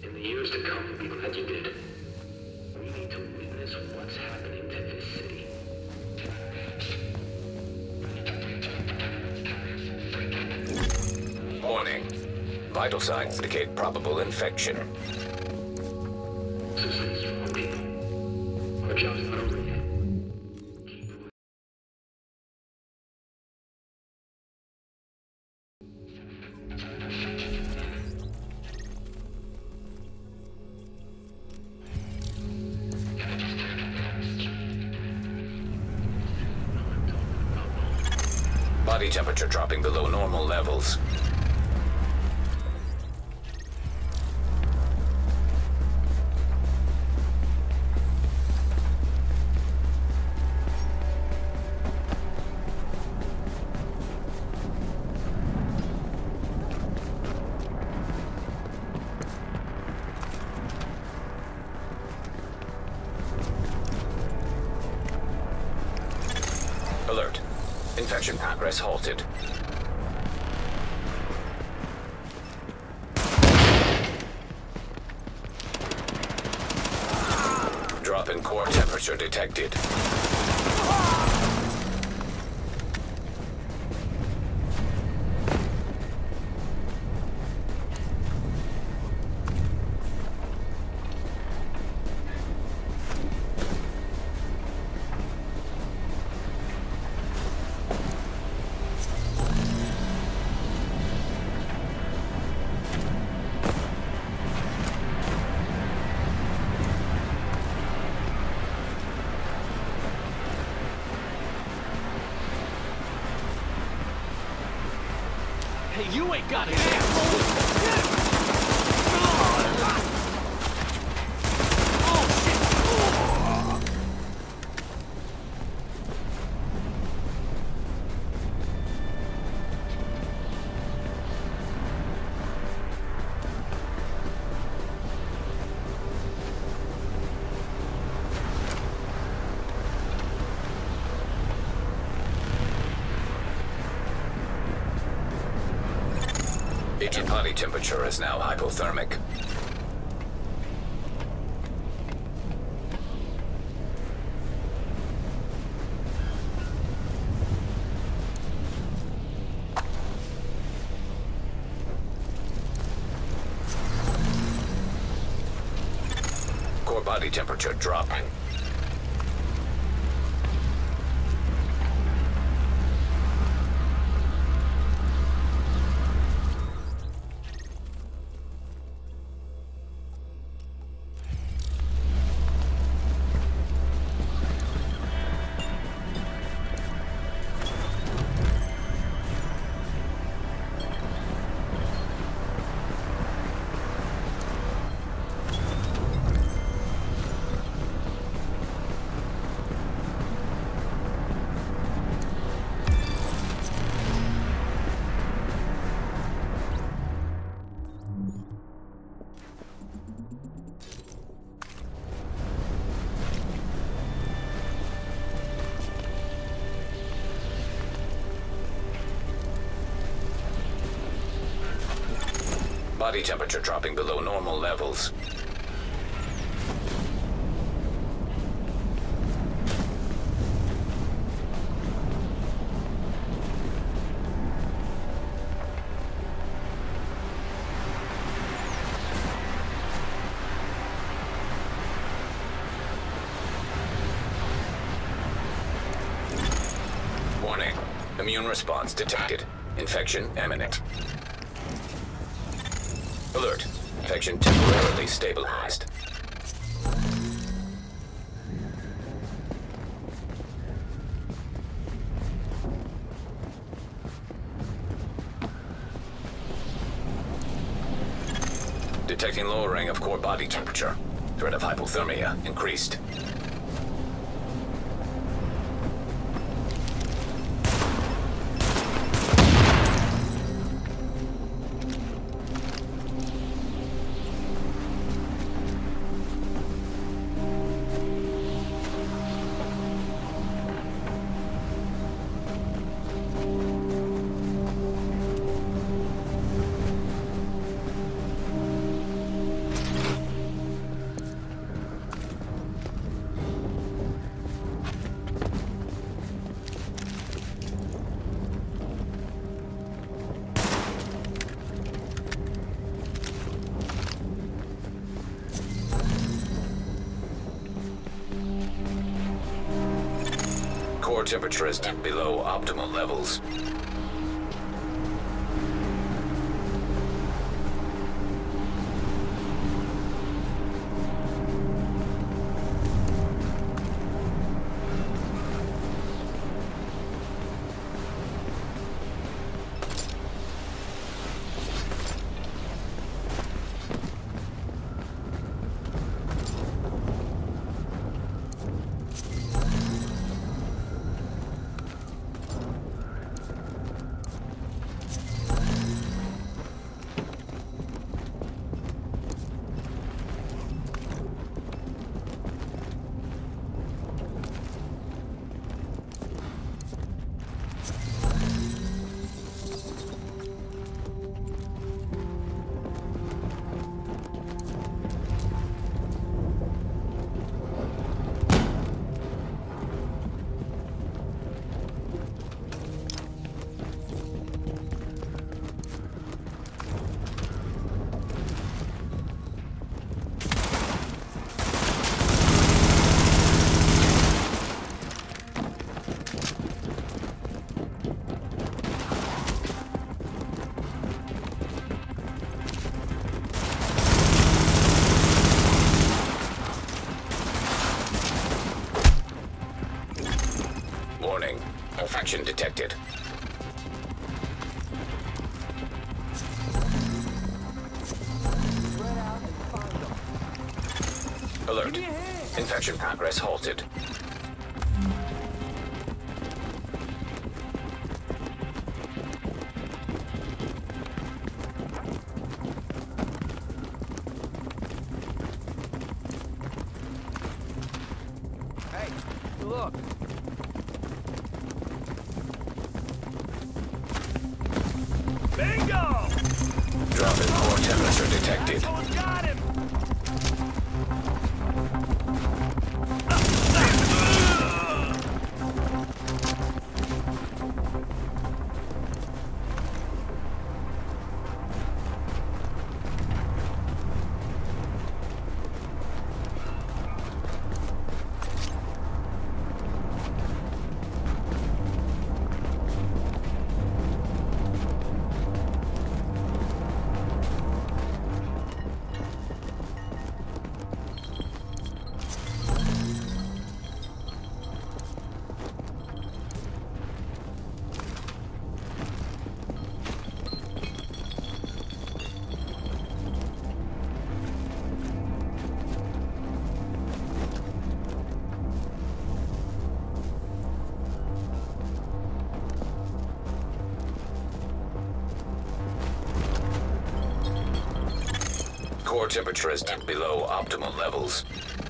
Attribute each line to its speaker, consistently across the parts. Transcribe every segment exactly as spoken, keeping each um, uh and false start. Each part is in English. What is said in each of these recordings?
Speaker 1: In the years to come, you'll be glad you did. We need to witness what's happening to this city.
Speaker 2: Warning. Vital signs indicate probable infection.
Speaker 1: This is wrong, people. Our job's not over yet.
Speaker 2: Body temperature dropping below normal levels. Alert. Infection progress halted. Drop in core temperature detected.
Speaker 3: Hey, you ain't got it, asshole!
Speaker 2: Agent body temperature is now hypothermic. Core body temperature dropping. Body temperature dropping below normal levels. Warning. Immune response detected. Infection imminent. Alert. Infection temporarily stabilized. Detecting lowering of core body temperature. Threat of hypothermia increased. Core temperature is below optimal levels. Warning. Infection detected. Alert. Infection progress halted.
Speaker 3: Hey, look. Bingo!
Speaker 2: Drop in core temperature detected.
Speaker 3: Got him!
Speaker 2: Core temperature is below optimal levels.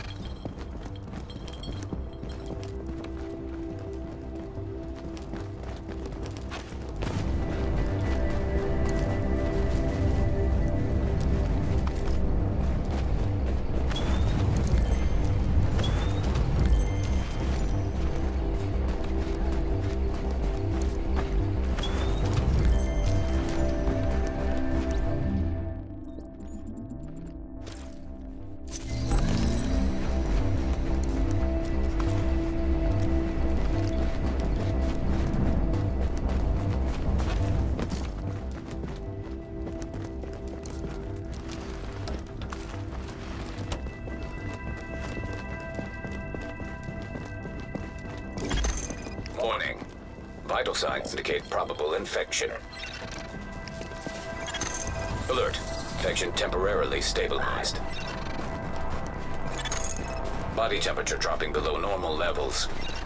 Speaker 2: Warning. Vital signs indicate probable infection. Alert. Infection temporarily stabilized. Body temperature dropping below normal levels.